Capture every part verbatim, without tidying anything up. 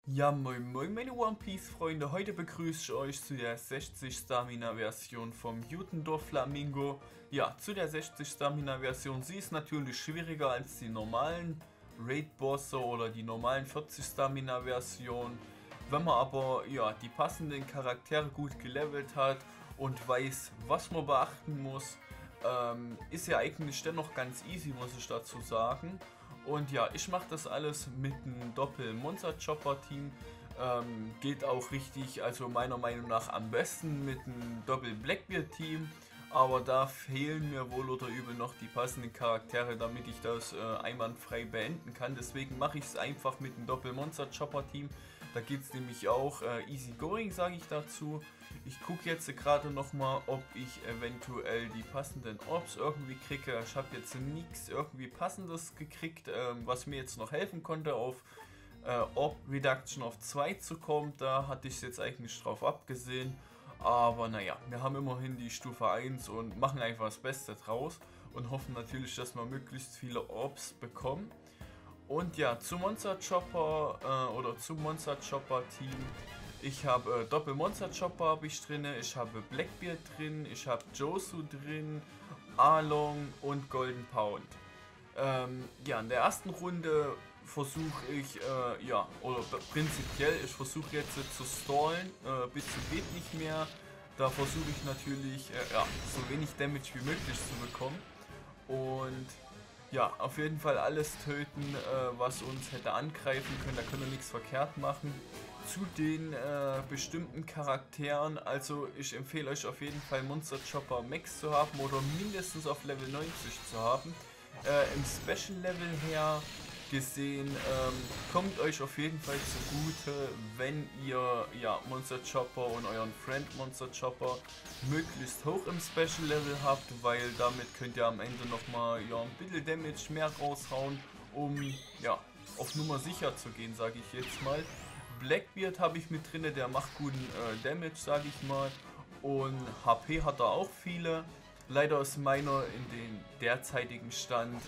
Ja, moin moin meine One Piece Freunde, heute begrüße ich euch zu der sechzig Stamina Version vom Jutendorf Flamingo. Ja, zu der sechzig Stamina Version, sie ist natürlich schwieriger als die normalen Raid Bosse oder die normalen vierzig Stamina Version. Wenn man aber ja die passenden Charaktere gut gelevelt hat und weiß, was man beachten muss, ähm, ist ja eigentlich dennoch ganz easy, muss ich dazu sagen. Und ja, ich mache das alles mit einem Doppel-Monster-Chopper-Team. Ähm, geht auch richtig, also meiner Meinung nach am besten mit einem Doppel-Blackbeard-Team. Aber da fehlen mir wohl oder übel noch die passenden Charaktere, damit ich das äh, einwandfrei beenden kann. Deswegen mache ich es einfach mit einem Doppel-Monster-Chopper-Team. Da geht es nämlich auch äh, easy going, sage ich dazu. Ich gucke jetzt gerade nochmal, ob ich eventuell die passenden Orbs irgendwie kriege. Ich habe jetzt nichts irgendwie passendes gekriegt, ähm, was mir jetzt noch helfen konnte, auf äh, Orb Reduction auf zwei zu kommen. Da hatte ich es jetzt eigentlich drauf abgesehen. Aber naja, wir haben immerhin die Stufe eins und machen einfach das Beste draus. Und hoffen natürlich, dass wir möglichst viele Orbs bekommen. Und ja, zum Monster Chopper äh, oder zum Monster Chopper Team. Ich habe äh, Doppel Monster Chopper habe ich drin, ich habe Blackbeard drin, ich habe Josu drin, Arlong und Golden Pound. Ähm, ja, in der ersten Runde versuche ich, äh, ja, oder prinzipiell, ich versuche jetzt äh, zu stallen, äh, bis zu geht nicht mehr. Da versuche ich natürlich, äh, ja, so wenig Damage wie möglich zu bekommen. Und ja, auf jeden Fall alles töten, äh, was uns hätte angreifen können, da können wir nichts verkehrt machen. Zu den äh, bestimmten Charakteren, also ich empfehle euch auf jeden Fall Monster Chopper Max zu haben oder mindestens auf Level neunzig zu haben. Äh, Im Special Level her gesehen, ähm, kommt euch auf jeden Fall zugute, wenn ihr ja, Monster Chopper und euren Friend Monster Chopper möglichst hoch im Special Level habt, weil damit könnt ihr am Ende nochmal ja, ein bisschen Damage mehr raushauen, um ja, auf Nummer sicher zu gehen, sage ich jetzt mal. Blackbeard habe ich mit drin, der macht guten äh, Damage, sage ich mal, und H P hat er auch viele. Leider ist meiner in den derzeitigen Stand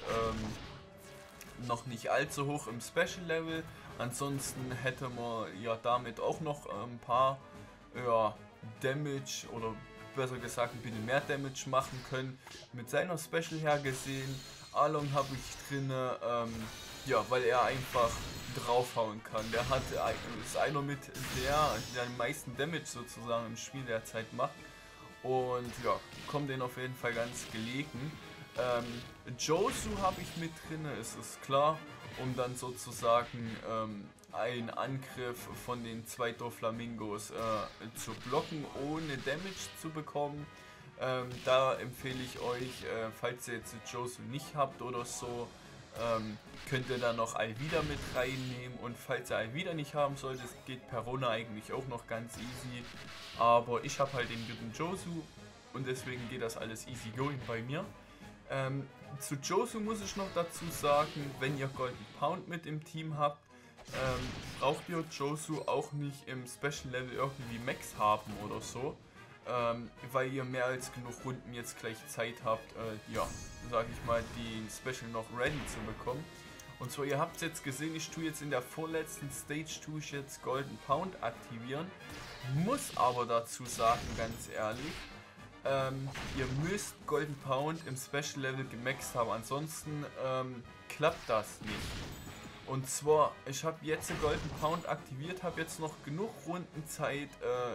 ähm, noch nicht allzu hoch im Special Level. Ansonsten hätte man ja damit auch noch ein paar ja, Damage oder besser gesagt ein bisschen mehr Damage machen können. Mit seiner Special her gesehen, Arlong habe ich drin, ähm, ja, weil er einfach draufhauen kann. Der hat ist einer mit der, der den meisten Damage sozusagen im Spiel derzeit macht. Und ja, kommt den auf jeden Fall ganz gelegen. Ähm, Josu habe ich mit drin, ist es klar, um dann sozusagen ähm, einen Angriff von den zwei Doflamingos äh, zu blocken, ohne Damage zu bekommen. Ähm, da empfehle ich euch, äh, falls ihr jetzt Josu nicht habt oder so, ähm, könnt ihr da noch Alvida mit reinnehmen, und falls ihr Alvida nicht haben solltet, geht Perona eigentlich auch noch ganz easy, aber ich habe halt den guten Josu und deswegen geht das alles easy going bei mir. Ähm, zu Josu muss ich noch dazu sagen, wenn ihr Golden Pound mit im Team habt, ähm, braucht ihr Josu auch nicht im Special Level irgendwie Max haben oder so. Ähm, weil ihr mehr als genug Runden jetzt gleich Zeit habt, äh, ja, sag ich mal, die Special noch ready zu bekommen. Und so, ihr habt es jetzt gesehen, ich tue jetzt in der vorletzten Stage, tue ich jetzt Golden Pound aktivieren. Muss aber dazu sagen, ganz ehrlich, ähm, ihr müsst Golden Pound im Special Level gemaxt haben, ansonsten ähm, klappt das nicht. Und zwar, ich habe jetzt Golden Pound aktiviert, habe jetzt noch genug Rundenzeit, äh,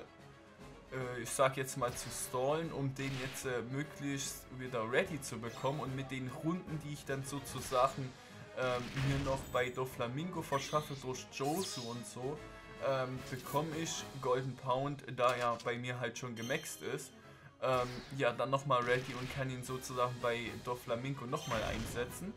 ich sag jetzt mal zu stallen, um den jetzt äh, möglichst wieder ready zu bekommen, und mit den Runden, die ich dann sozusagen ähm, mir noch bei Doflamingo verschaffe durch Josu und so, ähm, bekomme ich Golden Pound, da er bei mir halt schon gemaxt ist, ähm, ja dann nochmal ready und kann ihn sozusagen bei Doflamingo nochmal einsetzen.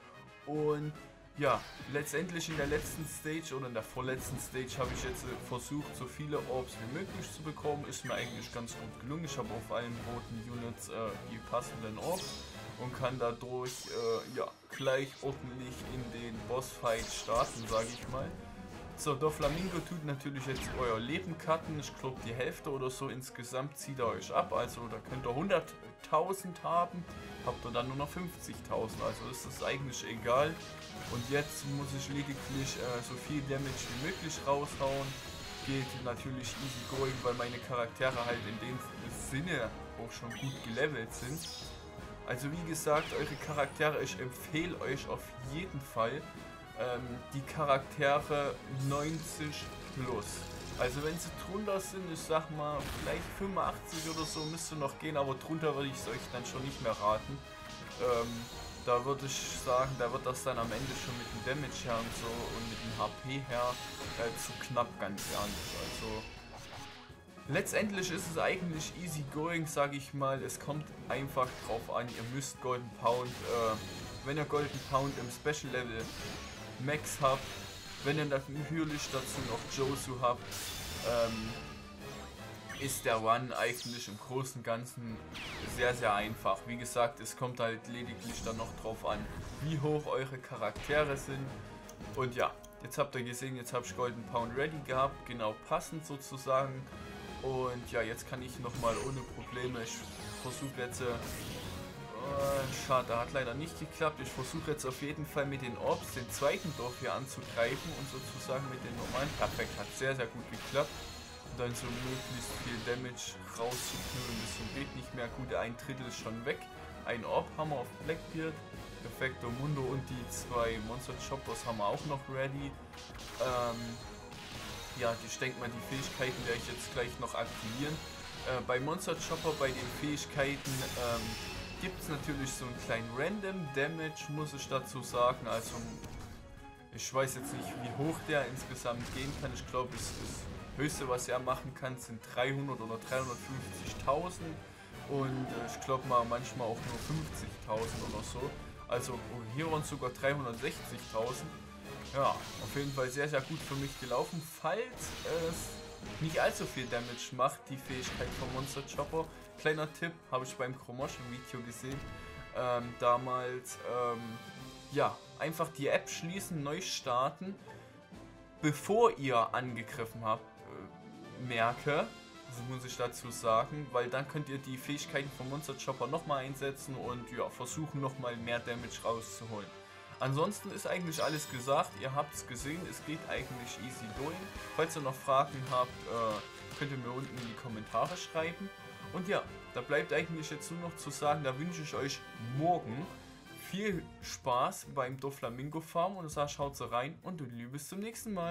Und ja, letztendlich in der letzten Stage oder in der vorletzten Stage habe ich jetzt versucht, so viele Orbs wie möglich zu bekommen. Ist mir eigentlich ganz gut gelungen. Ich habe auf allen roten Units äh, die passenden Orbs und kann dadurch äh, ja, gleich ordentlich in den Bossfight starten, sage ich mal. So, Doflamingo tut natürlich jetzt euer Leben cutten. Ich glaube, die Hälfte oder so insgesamt zieht er euch ab. Also da könnt ihr hunderttausend haben, habt ihr dann nur noch fünfzigtausend. Also ist das eigentlich egal. Und jetzt muss ich lediglich äh, so viel Damage wie möglich raushauen. Geht natürlich easy going, weil meine Charaktere halt in dem Sinne auch schon gut gelevelt sind. Also wie gesagt, eure Charaktere, ich empfehle euch auf jeden Fall ähm, die Charaktere neunzig plus. Also wenn sie drunter sind, ich sag mal vielleicht fünfundachtzig oder so müsste noch gehen, aber drunter würde ich es euch dann schon nicht mehr raten. Ähm, da würde ich sagen, da wird das dann am Ende schon mit dem Damage her und so und mit dem H P her äh, zu knapp, ganz ehrlich. Also letztendlich ist es eigentlich easy going, sage ich mal. Es kommt einfach drauf an, ihr müsst Golden Pound, äh, wenn ihr Golden Pound im Special Level Max habt, wenn ihr natürlich dazu noch Josu habt, ähm, ist der Run eigentlich im Großen und Ganzen sehr, sehr einfach. Wie gesagt, es kommt halt lediglich dann noch drauf an, wie hoch eure Charaktere sind. Und ja, jetzt habt ihr gesehen, jetzt habe ich Golden Pound ready gehabt, genau passend sozusagen. Und ja, jetzt kann ich nochmal ohne Probleme, ich versuche jetzt, äh, schade, da hat leider nicht geklappt. Ich versuche jetzt auf jeden Fall mit den Orbs den zweiten Dorf hier anzugreifen und sozusagen mit den normalen. Perfekt, hat sehr, sehr gut geklappt. Und dann so möglichst viel Damage rauszuknüllen, bis zum geht nicht mehr. Gut, ein Drittel ist schon weg. Ein Orb haben wir auf Blackbeard. Perfekto Mundo und die zwei Monster Choppers haben wir auch noch ready. Ähm, ja, ich denke mal, die Fähigkeiten werde ich jetzt gleich noch aktivieren. Äh, bei Monster Chopper, bei den Fähigkeiten, ähm, gibt es natürlich so einen kleinen Random Damage, muss ich dazu sagen. Also ich weiß jetzt nicht, wie hoch der insgesamt gehen kann. Ich glaube, das höchste, was er machen kann, sind dreihundert oder dreihundertfünfzigtausend. Und äh, ich glaube mal manchmal auch nur fünfzigtausend oder so. Also oh, hier waren sogar dreihundertsechzigtausend. Ja, auf jeden Fall sehr, sehr gut für mich gelaufen. Falls es nicht allzu viel Damage macht, die Fähigkeit von Monster Chopper. Kleiner Tipp, habe ich beim Chromotion-Video gesehen. Ähm, damals, ähm, ja, einfach die App schließen, neu starten, bevor ihr angegriffen habt, äh, merke, so muss ich dazu sagen, weil dann könnt ihr die Fähigkeiten von Monster Chopper nochmal einsetzen und ja, versuchen nochmal mehr Damage rauszuholen. Ansonsten ist eigentlich alles gesagt, ihr habt es gesehen, es geht eigentlich easy going. Falls ihr noch Fragen habt, äh, könnt ihr mir unten in die Kommentare schreiben. Und ja, da bleibt eigentlich jetzt nur noch zu sagen, da wünsche ich euch morgen viel Spaß beim Doflamingo Farm und sage, schaut so rein und bis zum nächsten Mal.